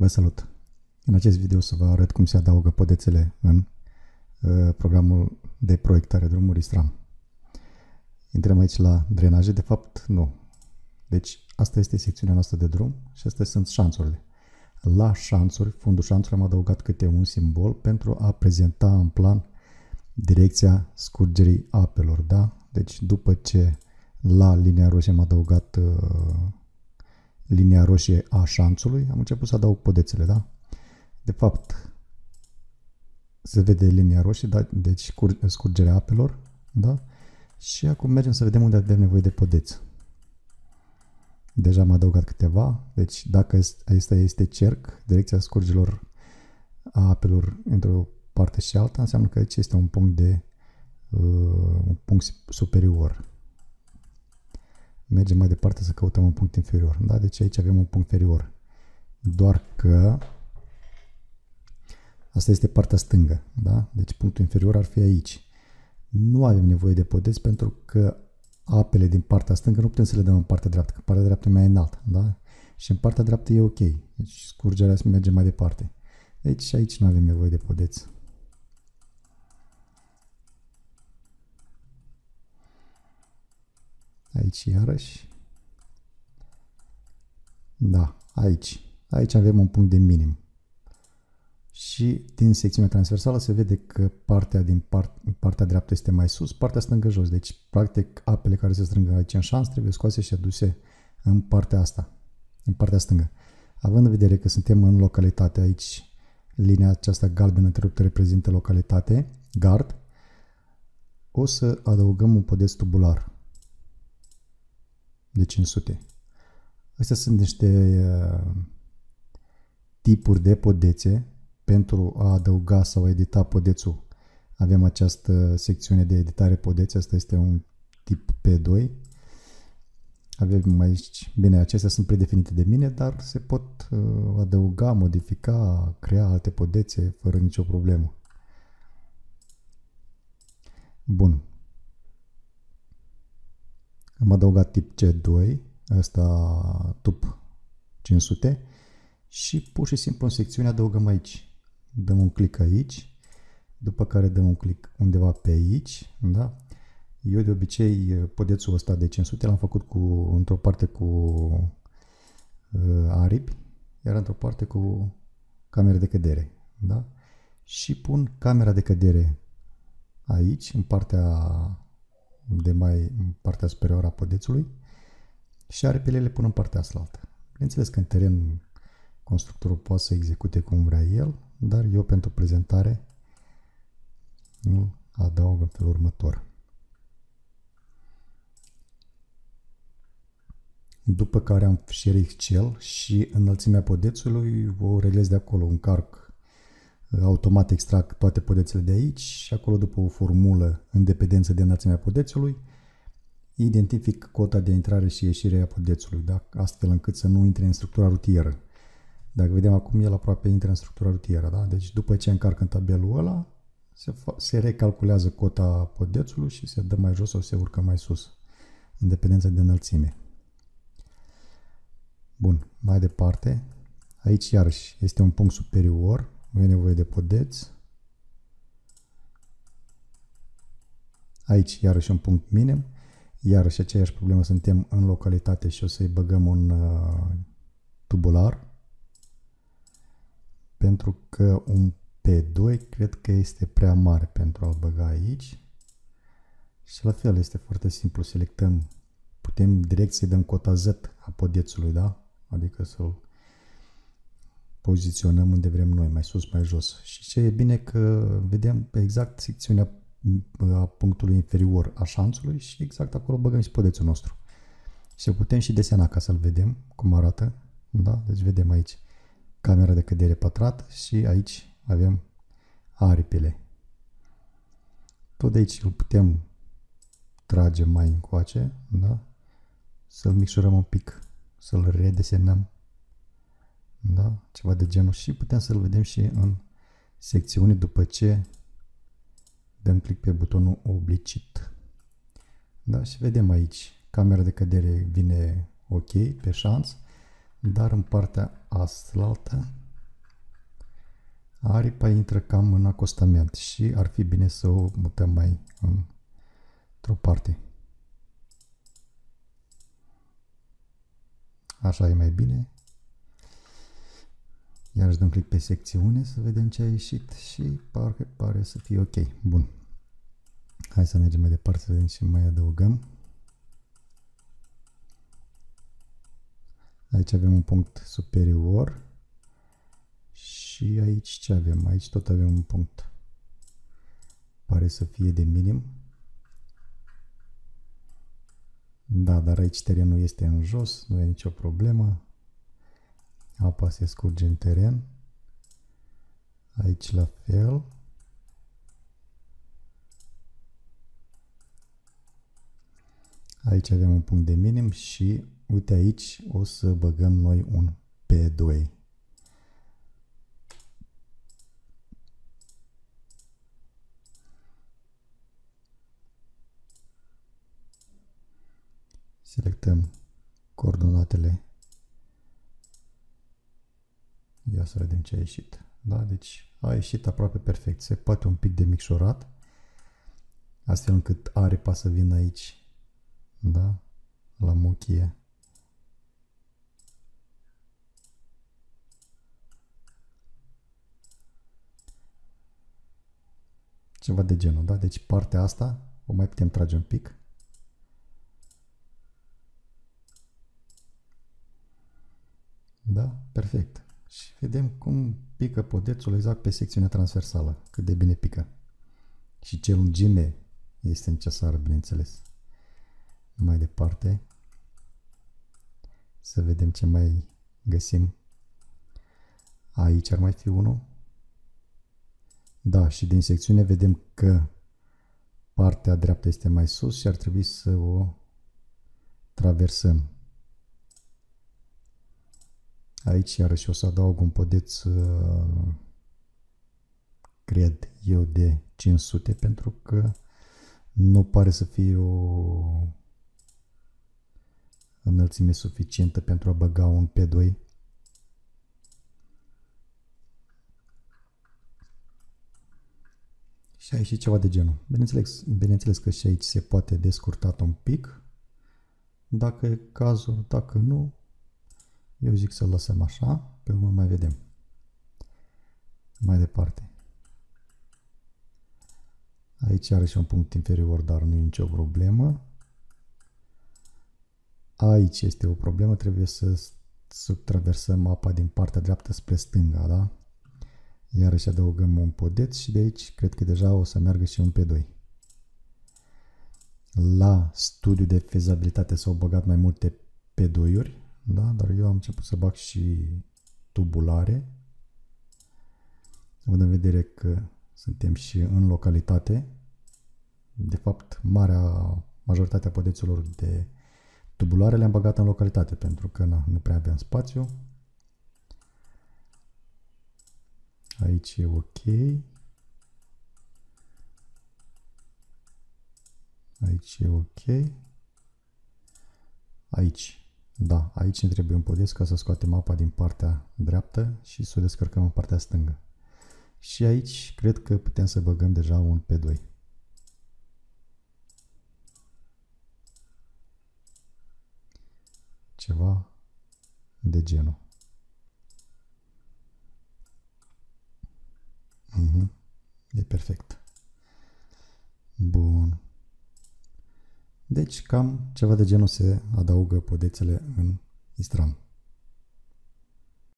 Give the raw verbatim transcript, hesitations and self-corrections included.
Vă salut! În acest video o să vă arăt cum se adaugă podețele în uh, programul de proiectare drumuri SRAM. Intrăm aici la drenaje, de fapt nu. Deci asta este secțiunea noastră de drum și astea sunt șanțurile. La șanțuri, fundul șanțului am adăugat câte un simbol pentru a prezenta în plan direcția scurgerii apelor, da? Deci după ce la linia roșie am adăugat uh, linia roșie a șanțului, am început să adaug podețele, da? De fapt, se vede linia roșie, da? Deci scurgerea apelor, da? Și acum mergem să vedem unde avem nevoie de podeț. Deja am adăugat câteva, deci dacă asta este cerc, direcția scurgerilor a apelor într-o parte și alta, înseamnă că aici este un punct de uh, un punct superior. Mergem mai departe să căutăm un punct inferior. Da? Deci aici avem un punct inferior. Doar că asta este partea stângă. Da? Deci punctul inferior ar fi aici. Nu avem nevoie de podeț pentru că apele din partea stângă nu putem să le dăm în partea dreaptă, că partea dreaptă e mai înaltă. Da? Și în partea dreaptă e ok. Deci scurgerea merge mai departe. Deci aici nu avem nevoie de podeț. Aici iarăși. Da, aici. Aici avem un punct de minim. Și din secțiunea transversală se vede că partea din part, partea dreaptă este mai sus, partea stângă jos. Deci, practic, apele care se strâng aici în șanț trebuie scoase și aduse în partea asta, în partea stângă. Având în vedere că suntem în localitate, aici linia aceasta galbenă întreruptă reprezintă localitate, gard, o să adăugăm un podeț tubular de cinci sute. Astea sunt niște uh, tipuri de podețe pentru a adăuga sau edita podețul. Avem această secțiune de editare podețe, asta este un tip P doi. Avem aici, bine, acestea sunt predefinite de mine, dar se pot uh, adăuga, modifica, crea alte podețe fără nicio problemă. Bun. Am adăugat tip C doi, ăsta tup cinci sute și pur și simplu în secțiune adăugăm aici. Dăm un click aici, după care dăm un click undeva pe aici, da? Eu de obicei podețul ăsta de cinci sute l-am făcut cu, într-o parte cu uh, aripi, iar într-o parte cu camere de cădere, da? Și pun camera de cădere aici, în partea de mai în partea superioară a podețului și aripile le pun în partea aslaltă. Bineînțeles că în teren constructorul poate să execute cum vrea el, dar eu pentru prezentare îl adaug în felul următor. După care am fișier Excel și înălțimea podețului o reglez de acolo, încarc automat, extrag toate podețele de aici și acolo după o formulă în dependență de înălțimea podețului identific cota de intrare și ieșire a podețului, da? Astfel încât să nu intre în structura rutieră. Dacă vedem acum, el aproape intră în structura rutieră, da? Deci după ce încarc în tabelul ăla se, se recalculează cota podețului și se dă mai jos sau se urcă mai sus în dependență de înălțime. Bun, mai departe, aici iarăși este un punct superior, nu e nevoie de podeț. Aici iarăși un punct minim, iarăși aceeași problemă, suntem în localitate și o să-i băgăm un uh, tubular, pentru că un P doi cred că este prea mare pentru a-l băga aici. Și la fel este foarte simplu, selectăm, putem direct să-i dăm cota Z a podețului, da? Adică să-l poziționăm unde vrem noi, mai sus, mai jos. Și ce e bine că vedem exact secțiunea a punctului inferior a șanțului și exact acolo băgăm și podețul nostru. Și putem și desena ca să-l vedem cum arată. Da? Deci vedem aici camera de cădere pătrat și aici avem aripile. Tot de aici îl putem trage mai încoace, da? Să-l micșorăm un pic, să-l redesenăm. Da? Ceva de genul și putem să-l vedem și în secțiune după ce dăm click pe butonul oblicit. Da? Și vedem aici, camera de cădere vine ok pe șanț, dar în partea aslaltă aripa intră cam în acostament și ar fi bine să o mutăm mai într-o parte. Așa e mai bine. Iar dăm click pe secțiune să vedem ce a ieșit și pare, pare să fie ok. Bun. Hai să mergem mai departe să vedem ce mai adăugăm. Aici avem un punct superior și aici ce avem? Aici tot avem un punct. Pare să fie de minim. Da, dar aici terenul este în jos, nu e nicio problemă. Apa se scurge în teren. Aici la fel. Aici avem un punct de minim și uite aici o să băgăm noi un P doi. Selectăm coordonatele. Ia să vedem ce a ieșit. Da, deci a ieșit aproape perfect. Se poate un pic de micșorat, astfel încât aripa să vină aici, da, la mochie. Ceva de genul, da? Deci partea asta o mai putem trage un pic. Da? Perfect. Și vedem cum pică podețul exact pe secțiunea transversală. Cât de bine pică. Și ce lungime este necesară, bineînțeles. Mai departe. Să vedem ce mai găsim. Aici ar mai fi unul. Da, și din secțiune vedem că partea dreaptă este mai sus și ar trebui să o traversăm. Aici iarăși o să adaug un podeț, cred eu, de cinci sute, pentru că nu pare să fie o înălțime suficientă pentru a băga un P doi. Și aici ceva de genul. Bineînțeles, bineînțeles că și aici se poate descurta un pic, dacă e cazul, dacă nu, eu zic să lăsăm așa, pe urmă mai vedem. Mai departe. Aici are și un punct inferior, dar nu e nicio problemă. Aici este o problemă, trebuie să subtraversăm apa din partea dreaptă spre stânga, da? Iarăși adăugăm un podeț și de aici cred că deja o să meargă și un P doi. La studiu de fezabilitate s-au băgat mai multe P doi-uri, da? Dar eu am început să bag și tubulare. Având în vedere că suntem și în localitate, de fapt, marea majoritatea podețurilor de tubulare le-am băgat în localitate, pentru că na, nu prea avem spațiu. Aici e ok. Aici e ok. Aici. Da, aici ne trebuie un podeț ca să scoatem apa din partea dreaptă și să o descărcăm în partea stângă. Și aici cred că putem să băgăm deja un P doi. Ceva de genul. Mhm. E perfect. Bun. Deci cam ceva de genul se adaugă podețele în Istram.